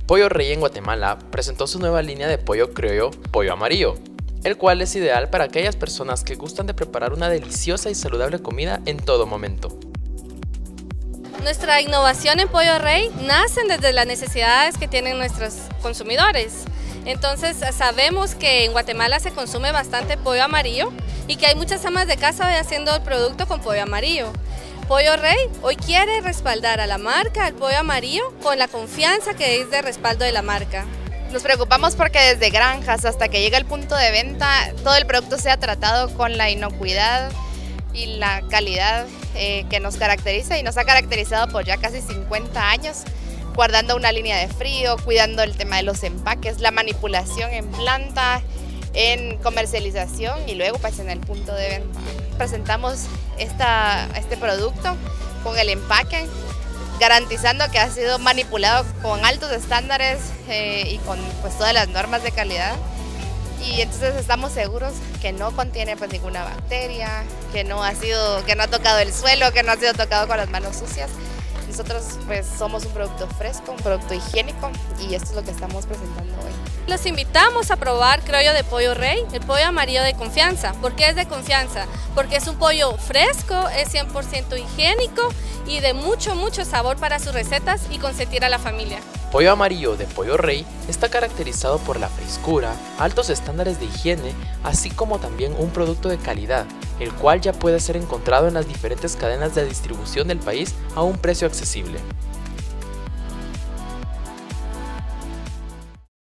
Pollo Rey en Guatemala presentó su nueva línea de pollo criollo, Pollo Amarillo, el cual es ideal para aquellas personas que gustan de preparar una deliciosa y saludable comida en todo momento. Nuestra innovación en Pollo Rey nace desde las necesidades que tienen nuestros consumidores. Entonces sabemos que en Guatemala se consume bastante pollo amarillo y que hay muchas amas de casa hoy haciendo el producto con pollo amarillo. Pollo Rey hoy quiere respaldar a la marca, al pollo amarillo, con la confianza que es de respaldo de la marca. Nos preocupamos porque desde granjas hasta que llega el punto de venta, todo el producto sea tratado con la inocuidad y la calidad que nos caracteriza y nos ha caracterizado por ya casi 50 años, guardando una línea de frío, cuidando el tema de los empaques, la manipulación en planta, en comercialización y luego pues en el punto de venta. Presentamos este producto con el empaque, garantizando que ha sido manipulado con altos estándares y con pues, todas las normas de calidad. Y entonces estamos seguros que no contiene pues, ninguna bacteria, que no ha tocado el suelo, que no ha sido tocado con las manos sucias. Nosotros pues somos un producto fresco, un producto higiénico y esto es lo que estamos presentando hoy. Los invitamos a probar criollo de Pollo Rey, el pollo amarillo de confianza. ¿Por qué es de confianza? Porque es un pollo fresco, es 100% higiénico y de mucho sabor para sus recetas y consentir a la familia. Pollo Amarillo de Pollo Rey está caracterizado por la frescura, altos estándares de higiene, así como también un producto de calidad, el cual ya puede ser encontrado en las diferentes cadenas de distribución del país a un precio accesible.